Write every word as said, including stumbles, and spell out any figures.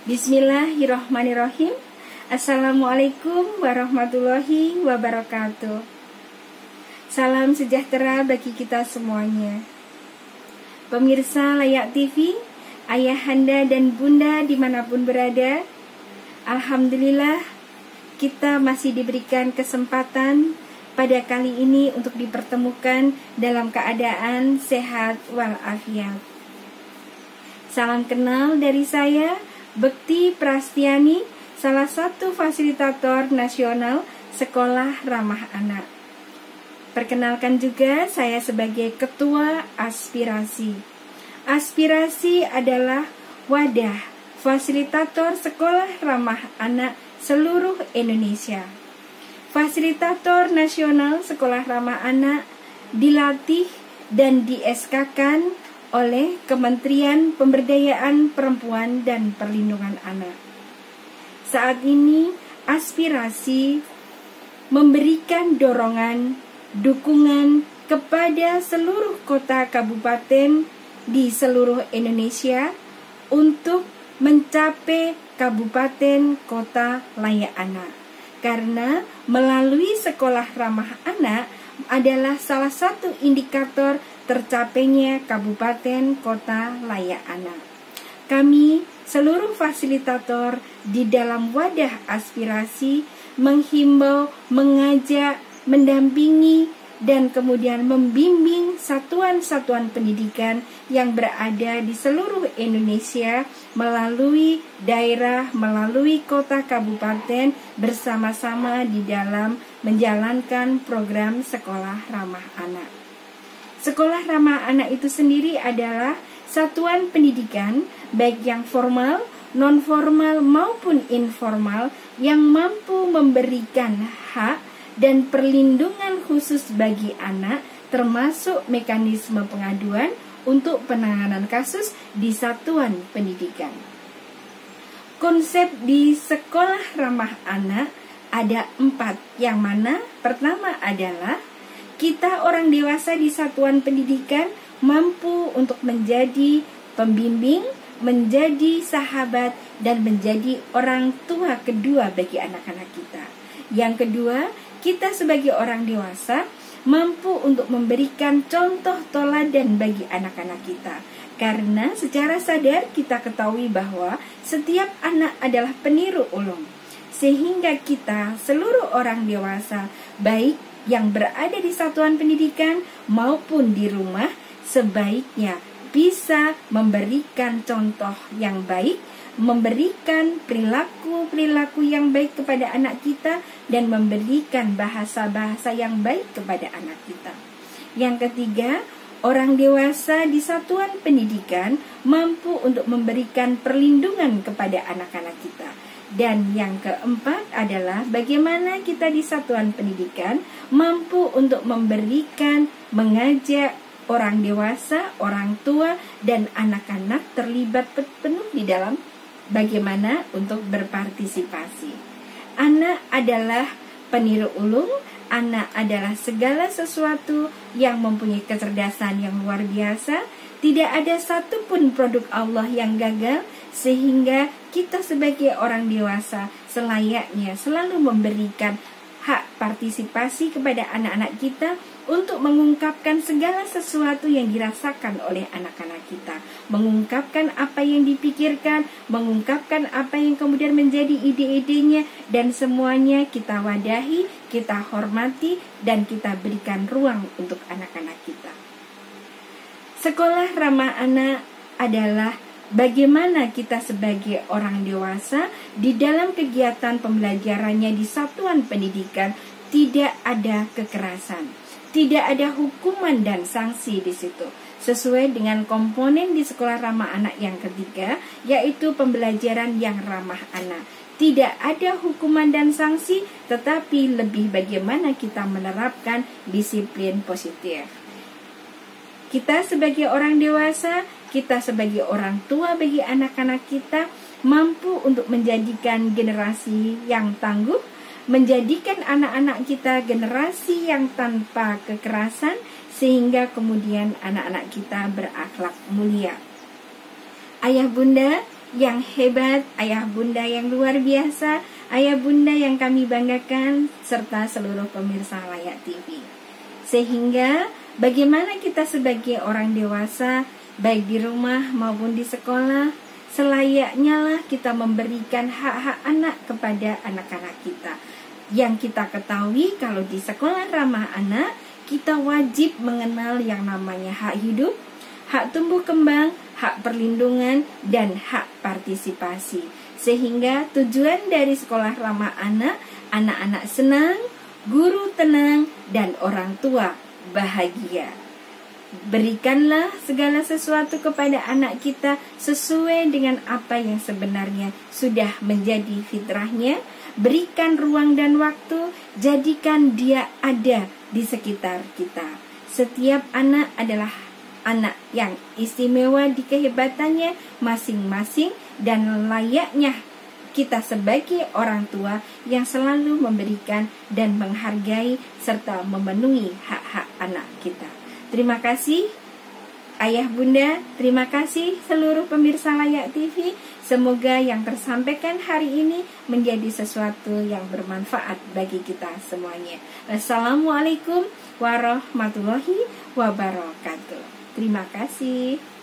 Bismillahirrahmanirrahim. Assalamualaikum warahmatullahi wabarakatuh. Salam sejahtera bagi kita semuanya. Pemirsa Layak T V, ayahanda dan bunda dimanapun berada, alhamdulillah kita masih diberikan kesempatan pada kali ini untuk dipertemukan dalam keadaan sehat walafiat. Salam kenal dari saya, Bekti Prastiani, salah satu fasilitator nasional Sekolah Ramah Anak. Perkenalkan juga saya sebagai Ketua Aspirasi. Aspirasi adalah wadah fasilitator Sekolah Ramah Anak seluruh Indonesia. Fasilitator nasional Sekolah Ramah Anak dilatih dan di S K-kan oleh Kementerian Pemberdayaan Perempuan dan Perlindungan Anak. Saat ini aspirasi memberikan dorongan, dukungan kepada seluruh kota kabupaten di seluruh Indonesia untuk mencapai kabupaten kota layak anak. Karena melalui Sekolah Ramah Anak adalah salah satu indikator tercapainya kabupaten kota layak anak. Kami seluruh fasilitator di dalam wadah aspirasi menghimbau, mengajak, mendampingi dan kemudian membimbing satuan-satuan pendidikan yang berada di seluruh Indonesia melalui daerah, melalui kota kabupaten bersama-sama di dalam menjalankan program Sekolah Ramah Anak. Sekolah Ramah Anak itu sendiri adalah satuan pendidikan baik yang formal, non-formal maupun informal yang mampu memberikan hak dan perlindungan khusus bagi anak termasuk mekanisme pengaduan untuk penanganan kasus di satuan pendidikan. Konsep di Sekolah Ramah Anak ada empat, yang mana pertama adalah kita orang dewasa di satuan pendidikan mampu untuk menjadi pembimbing, menjadi sahabat, dan menjadi orang tua kedua bagi anak-anak kita. Yang kedua, kita sebagai orang dewasa mampu untuk memberikan contoh teladan bagi anak-anak kita. Karena secara sadar kita ketahui bahwa setiap anak adalah peniru ulung. Sehingga kita seluruh orang dewasa, baik yang berada di satuan pendidikan maupun di rumah, sebaiknya bisa memberikan contoh yang baik, memberikan perilaku-perilaku yang baik kepada anak kita, dan memberikan bahasa-bahasa yang baik kepada anak kita. Yang ketiga, orang dewasa di satuan pendidikan mampu untuk memberikan perlindungan kepada anak-anak kita. Dan yang keempat adalah bagaimana kita di satuan pendidikan mampu untuk memberikan, mengajak orang dewasa, orang tua, dan anak-anak terlibat penuh di dalam bagaimana untuk berpartisipasi. Anak adalah peniru ulung, anak adalah segala sesuatu yang mempunyai kecerdasan yang luar biasa. Tidak ada satupun produk Allah yang gagal, sehingga kita sebagai orang dewasa selayaknya selalu memberikan hak partisipasi kepada anak-anak kita untuk mengungkapkan segala sesuatu yang dirasakan oleh anak-anak kita, mengungkapkan apa yang dipikirkan, mengungkapkan apa yang kemudian menjadi ide-idenya, dan semuanya kita wadahi, kita hormati, dan kita berikan ruang untuk anak-anak kita. Sekolah Ramah Anak adalah bagaimana kita sebagai orang dewasa di dalam kegiatan pembelajarannya di satuan pendidikan tidak ada kekerasan, tidak ada hukuman dan sanksi di situ. Sesuai dengan komponen di Sekolah Ramah Anak yang ketiga, yaitu pembelajaran yang ramah anak. Tidak ada hukuman dan sanksi, tetapi lebih bagaimana kita menerapkan disiplin positif. Kita sebagai orang dewasa, kita sebagai orang tua bagi anak-anak kita mampu untuk menjadikan generasi yang tangguh, menjadikan anak-anak kita generasi yang tanpa kekerasan, sehingga kemudian anak-anak kita berakhlak mulia. Ayah bunda yang hebat, ayah bunda yang luar biasa, ayah bunda yang kami banggakan, serta seluruh pemirsa Layak T V. Sehingga bagaimana kita sebagai orang dewasa, baik di rumah maupun di sekolah, selayaknya lah kita memberikan hak-hak anak kepada anak-anak kita. Yang kita ketahui kalau di sekolah ramah anak, kita wajib mengenal yang namanya hak hidup, hak tumbuh kembang, hak perlindungan, dan hak partisipasi. Sehingga tujuan dari sekolah ramah anak, anak-anak senang, guru tenang, dan orang tua bahagia. Berikanlah segala sesuatu kepada anak kita sesuai dengan apa yang sebenarnya sudah menjadi fitrahnya. Berikan ruang dan waktu, jadikan dia ada di sekitar kita. Setiap anak adalah anak yang istimewa di kehebatannya masing-masing, dan layaknya kita sebagai orang tua yang selalu memberikan dan menghargai serta memenuhi hak-hak anak kita. Terima kasih ayah bunda, terima kasih seluruh pemirsa Layak T V. Semoga yang tersampaikan hari ini menjadi sesuatu yang bermanfaat bagi kita semuanya. Assalamualaikum warahmatullahi wabarakatuh. Terima kasih.